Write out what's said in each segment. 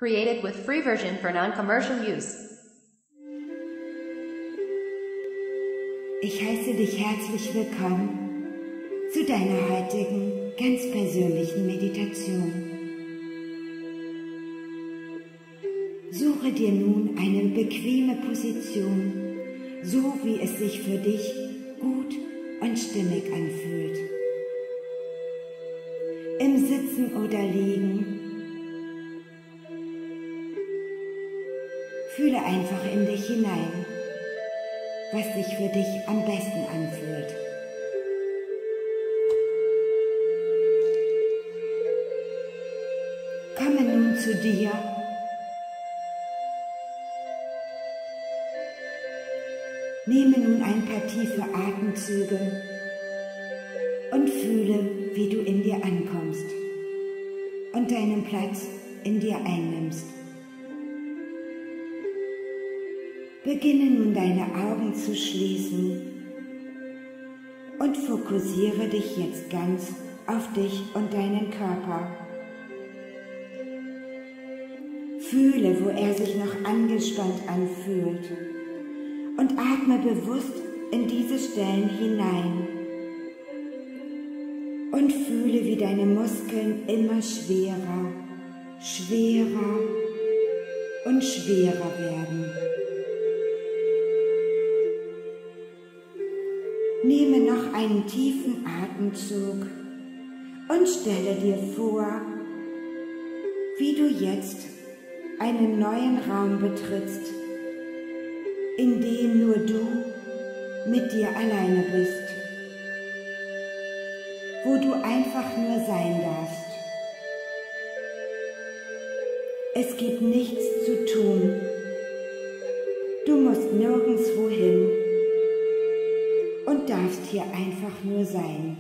Created with free version for non-commercial use. Ich heiße dich herzlich willkommen zu deiner heutigen ganz persönlichen Meditation. Suche dir nun eine bequeme Position, so wie es sich für dich gut und stimmig anfühlt. Im Sitzen oder Liegen. Fühle einfach in dich hinein, was sich für dich am besten anfühlt. Komme nun zu dir Nehme nun ein paar tiefe Atemzüge und fühle, wie du in dir ankommst und deinen Platz in dir einnimmst. Beginne nun deine Augen zu schließen und fokussiere dich jetzt ganz auf dich und deinen Körper. Fühle, wo er sich noch angespannt anfühlt und atme bewusst in diese Stellen hinein und fühle, wie deine Muskeln immer schwerer, schwerer und schwerer werden. Nehme noch einen tiefen Atemzug und stelle dir vor, wie du jetzt einen neuen Raum betrittst, in dem nur du mit dir alleine bist, wo du einfach nur sein darfst. Es gibt nichts zu tun, du musst nirgendwo hin und darfst hier einfach nur sein.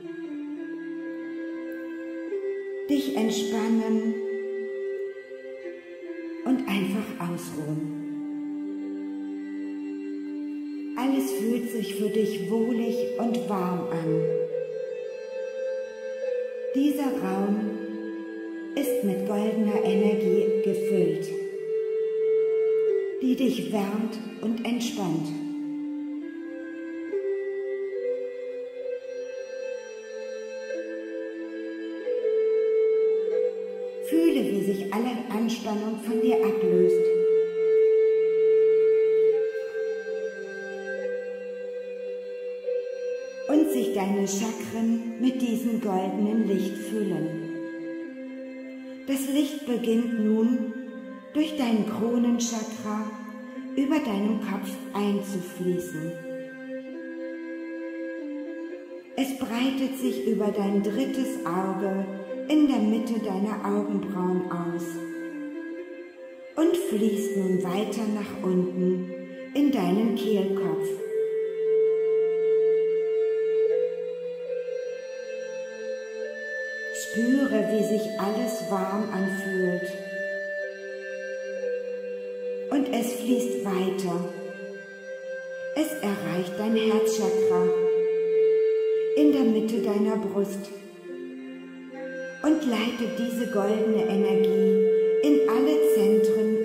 Dich entspannen und einfach ausruhen. Alles fühlt sich für dich wohlig und warm an. Dieser Raum ist mit goldener Energie gefüllt, die dich wärmt und entspannt. Fühle, wie sich alle Anspannung von dir ablöst. Und sich deine Chakren mit diesem goldenen Licht füllen. Das Licht beginnt nun durch dein Kronenchakra über deinem Kopf einzufließen. Es breitet sich über dein drittes Auge in der Mitte deiner Augenbrauen aus und fließt nun weiter nach unten in deinen Kehlkopf. Spüre, wie sich alles warm anfühlt und es fließt weiter. Es erreicht dein Herzchakra in der Mitte deiner Brust und leitet diese goldene Energie in alle Zentren,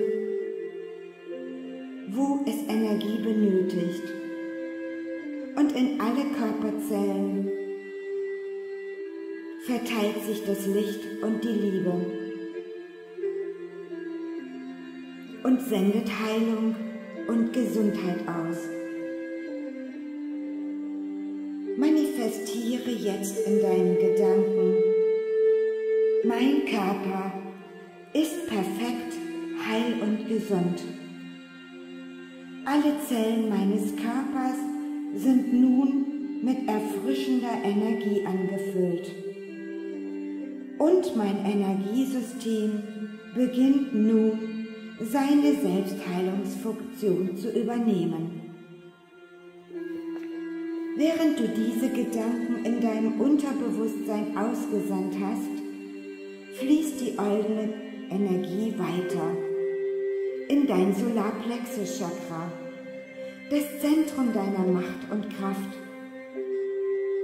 wo es Energie benötigt, und in alle Körperzellen verteilt sich das Licht und die Liebe und sendet Heilung und Gesundheit aus. Manifestiere jetzt in deinen Gedanken: Mein Körper ist perfekt, heil und gesund. Alle Zellen meines Körpers sind nun mit erfrischender Energie angefüllt. Und mein Energiesystem beginnt nun, seine Selbstheilungsfunktion zu übernehmen. Während du diese Gedanken in deinem Unterbewusstsein ausgesandt hast, fließt die goldene Energie weiter in dein Solarplexus-Chakra, das Zentrum deiner Macht und Kraft.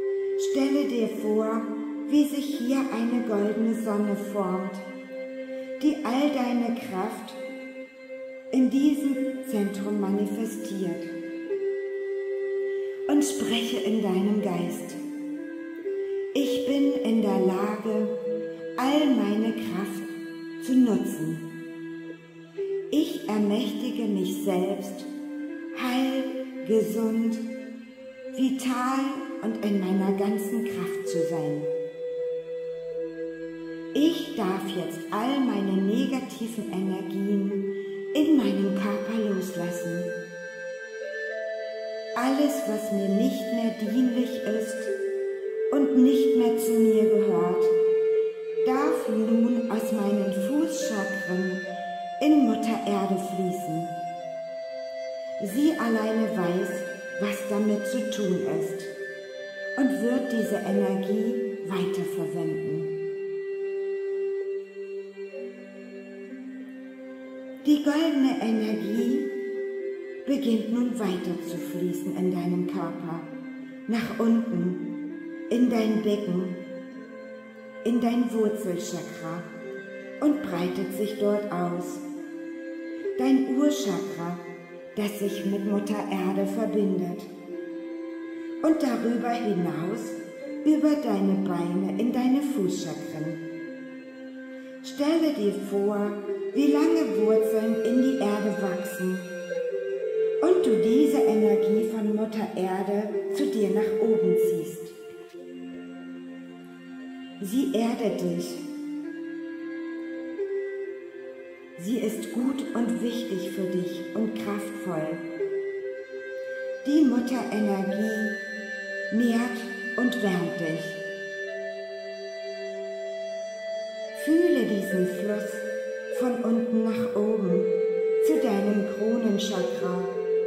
Stelle dir vor, wie sich hier eine goldene Sonne formt, die all deine Kraft in diesem Zentrum manifestiert, und spreche in deinem Geist: Ich bin in der Lage, all meine Kraft zu nutzen. Ich ermächtige mich selbst, heil, gesund, vital und in meiner ganzen Kraft zu sein. Ich darf jetzt all meine negativen Energien in meinem Körper loslassen. Alles, was mir nicht mehr dienlich ist und nicht mehr zu mir gehört, darf nun aus meinen Fußchakren in Mutter Erde fließen. Sie alleine weiß, was damit zu tun ist, und wird diese Energie weiterverwenden. Die goldene Energie beginnt nun weiter zu fließen in deinem Körper, nach unten, in dein Becken, in dein Wurzelchakra und breitet sich dort aus. Dein Urchakra, das sich mit Mutter Erde verbindet. Und darüber hinaus über deine Beine in deine Fußchakren. Stelle dir vor, wie lange Wurzeln in die Erde wachsen und du diese Energie von Mutter Erde zu dir nach oben ziehst. Sie erdet dich. Sie ist gut und wichtig für dich und kraftvoll. Die Mutterenergie nährt und wärmt dich. Fühle diesen Fluss von unten nach oben zu deinem Kronenchakra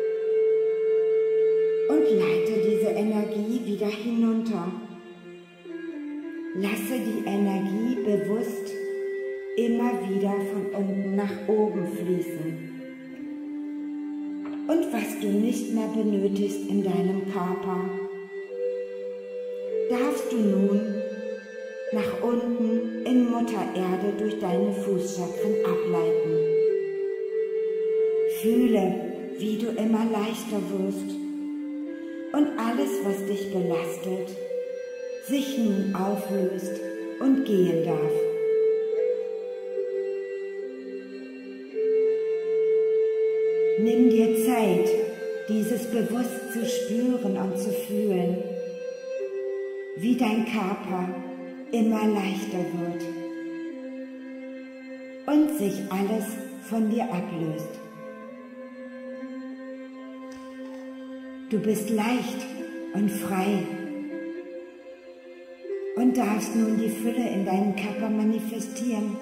und leite diese Energie wieder hinunter. Lasse die Energie bewusst immer wieder von unten nach oben fließen. Und was du nicht mehr benötigst in deinem Körper, darfst du nun nach unten in Mutter Erde durch deine Fußchakren ableiten. Fühle, wie du immer leichter wirst und alles, was dich belastet, sich nun auflöst und gehen darf. Nimm dir Zeit, dieses bewusst zu spüren und zu fühlen, wie dein Körper immer leichter wird und sich alles von dir ablöst. Du bist leicht und frei und darfst nun die Fülle in deinem Körper manifestieren.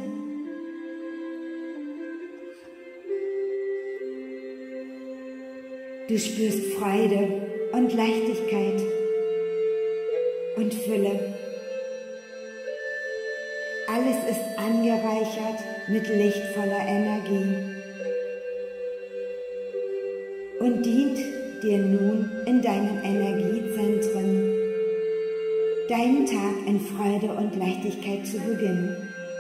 Du spürst Freude und Leichtigkeit und Fülle. Alles ist angereichert mit lichtvoller Energie und dient dir nun in deinen Energiezentren, deinen Tag in Freude und Leichtigkeit zu beginnen.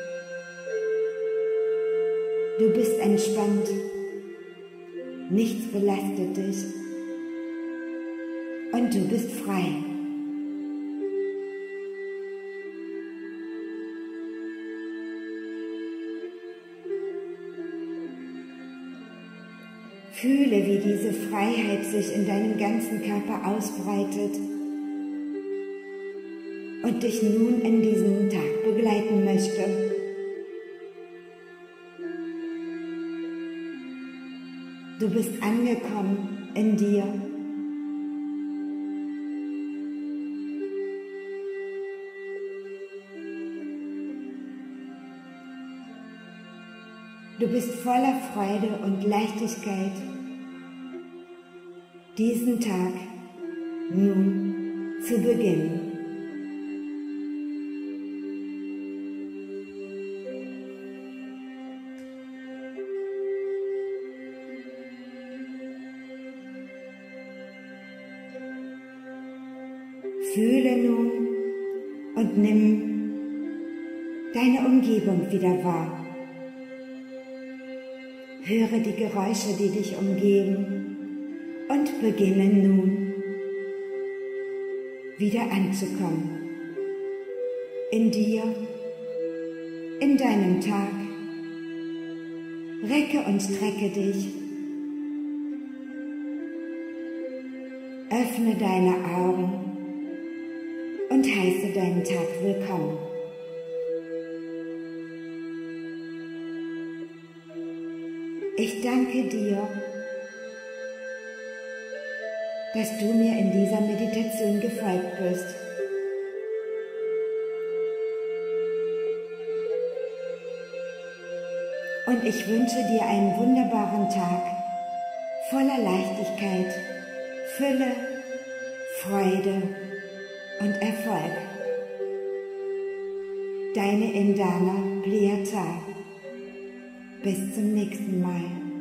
Du bist entspannt. Nichts belastet dich und du bist frei. Fühle, wie diese Freiheit sich in deinem ganzen Körper ausbreitet und dich nun in diesem Tag begleiten möchte. Du bist angekommen in dir. Du bist voller Freude und Leichtigkeit, diesen Tag nun zu beginnen. Fühle nun und nimm deine Umgebung wieder wahr. Höre die Geräusche, die dich umgeben, und beginne nun wieder anzukommen. In dir, in deinem Tag. Recke und strecke dich. Öffne deine Augen und heiße deinen Tag willkommen. Ich danke dir, dass du mir in dieser Meditation gefolgt bist. Und ich wünsche dir einen wunderbaren Tag voller Leichtigkeit, Fülle, Freude und Erfolg. Deine Indana Pliata. Bis zum nächsten Mal.